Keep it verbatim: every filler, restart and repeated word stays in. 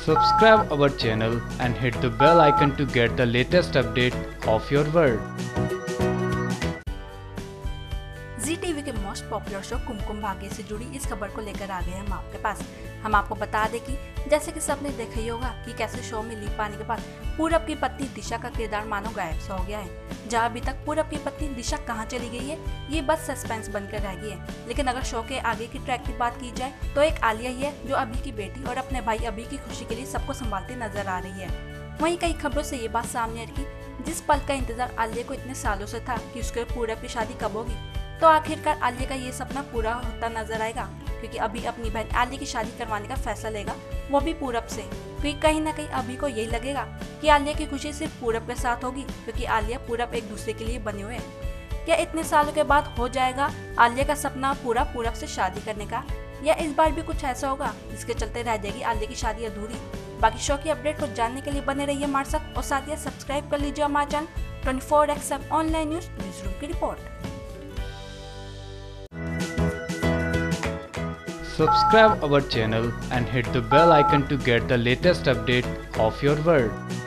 Subscribe our channel and hit the bell icon to get the latest update of your world. Zee TV के most popular show Kumkum Bhagya से जुड़ी इस खबर को लेकर आ गए हम आपके पास। हम आपको बता दें कि जैसे कि सबने देखा ही होगा कि कैसे शो में लीड पाने के बाद पूरब की पत्नी दिशा का किरदार मानो गायब सा हो गया है। जहां अभी तक पूरब की पत्नी दिशा कहां चली गई है ये बस सस्पेंस बनकर रह गई है। लेकिन अगर शो के आगे की ट्रैक की बात की जाए तो एक आलिया ही है जो अभी की बेटी और अपने भाई अभी की खुशी के लिए सबको संभालती नजर आ रही है। वहीं कई खबरों से ये बात सामने आई कि जिस पल का इंतजार आलिया को इतने सालों से था कि उसके पूरब की शादी कब होगी, तो आखिरकार आलिया का ये सपना पूरा होता नजर आएगा, क्योंकि अभी अपनी बहन आलिया की शादी करवाने का फैसला लेगा, वो भी पूरब से। क्योंकि कहीं ना कहीं अभी को यही लगेगा कि आलिया की खुशी सिर्फ पूरब के साथ होगी, क्योंकि आलिया पूरब एक दूसरे के लिए बने हुए हैं। क्या इतने सालों के बाद हो जाएगा आलिया का सपना पूरा पूरब से शादी करने का, या इस बार भी कुछ ऐसा होगा जिसके चलते रह जाएगी आलिया की शादी अधूरी? बाकी शो की अपडेट को जानने के लिए बने रहिए हमारे साथ और साथ ही सब्सक्राइब कर लीजिए हमारे channel twenty four X online news news room की report. Subscribe our channel and hit the bell icon to get the latest update of your world.